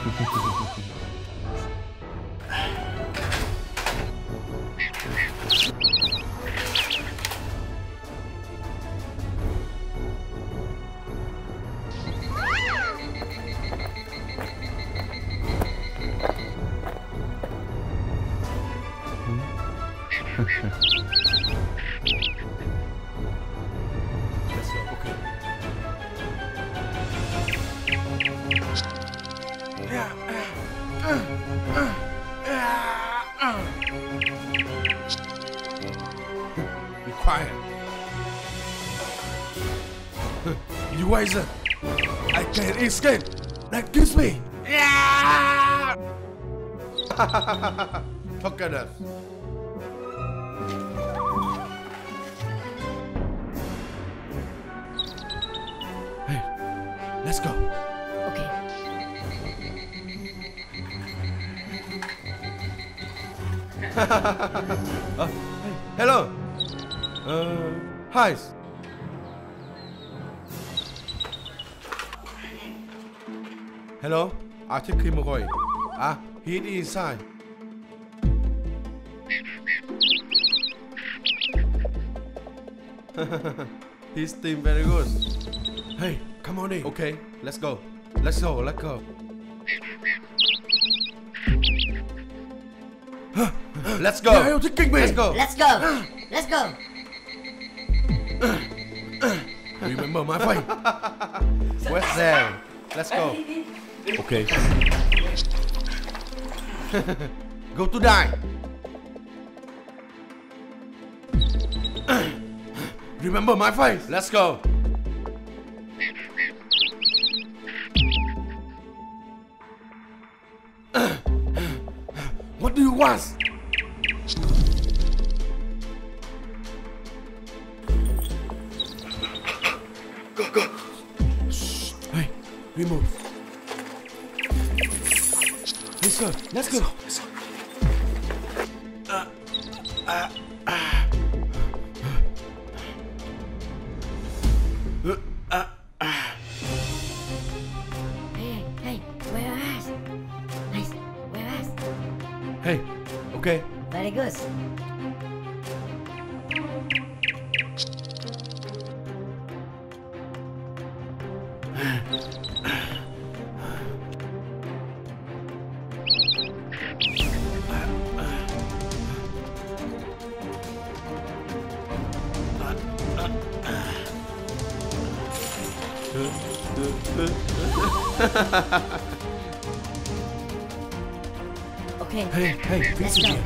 Be quiet. You wiser. I can't escape. That gives me. Look at us. Hey, let's go. Okay. Hey, hello. Hi. Hello. I take him away. He's inside. He's doing very good. Hey, come on in. Okay, let's go. Let's go. Let's go. Let's go. Let's go. Let's go. Let's go. Remember my fight. What's there? Let's go. Okay. Go to die. Remember my face. Let's go. What do you want? Go. Shh. Hey, remove. Let's go. Let's go. Hey, where us? Nice, where us? Hey, okay. Very good. Okay. Hey, let's go.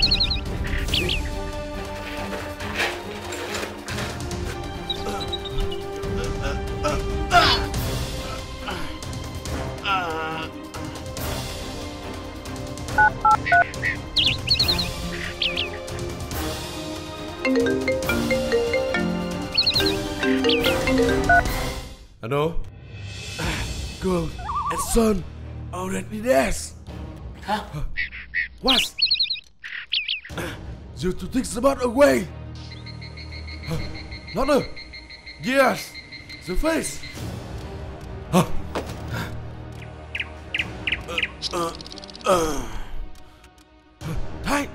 Hello? Girl and son already dead. Huh? What? You to take the bot away. Not a. Yes. The face. Tight.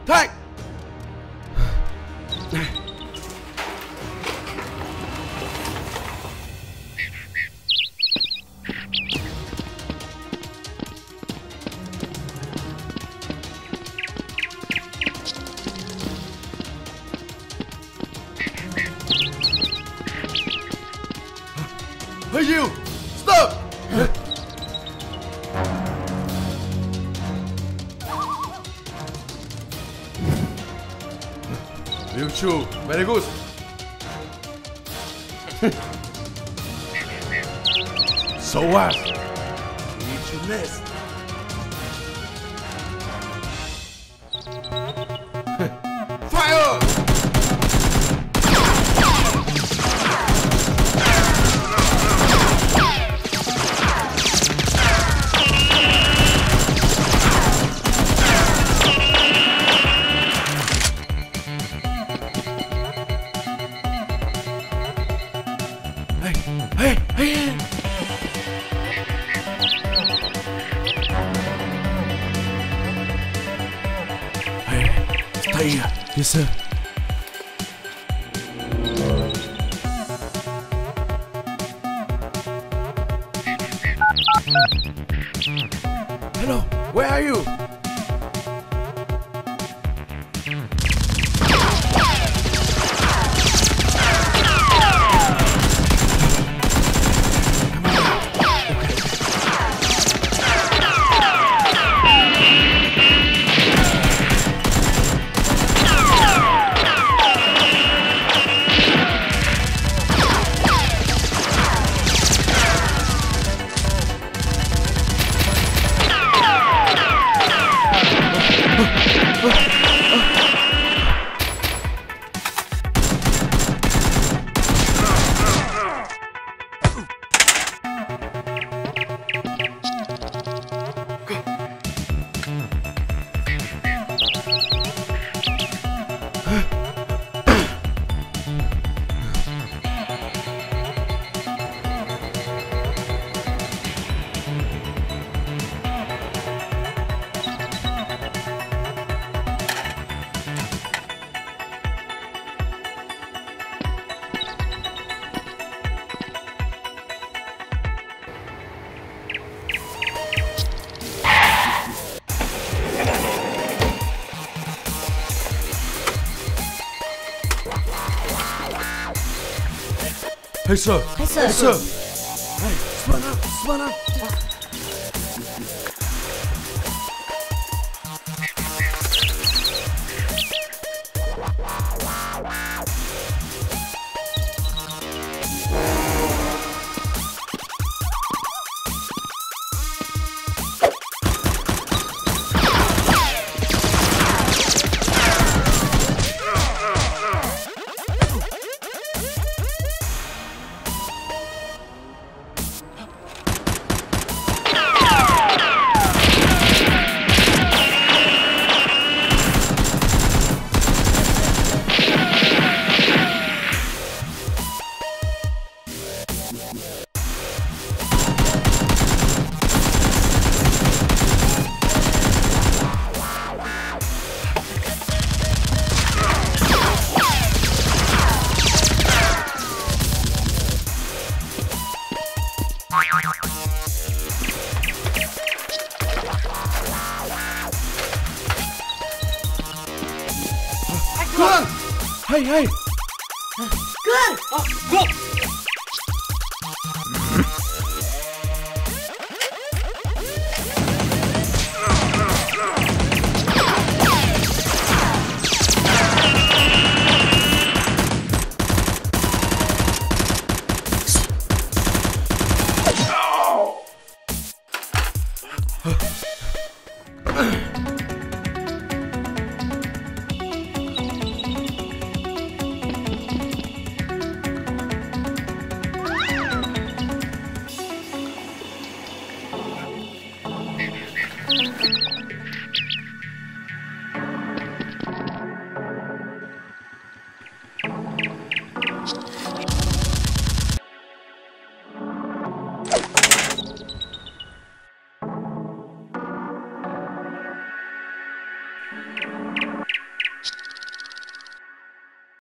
Hey you! Stop! You too. Very good. So what? We need to nest. Fire! Hey! Tại here. Yes, sir. Hello, where are you? Hey, sir. Hey, sir. Hey, sir. Hey, spawn up, spawn up. Good! Hey, hey! Good! Go!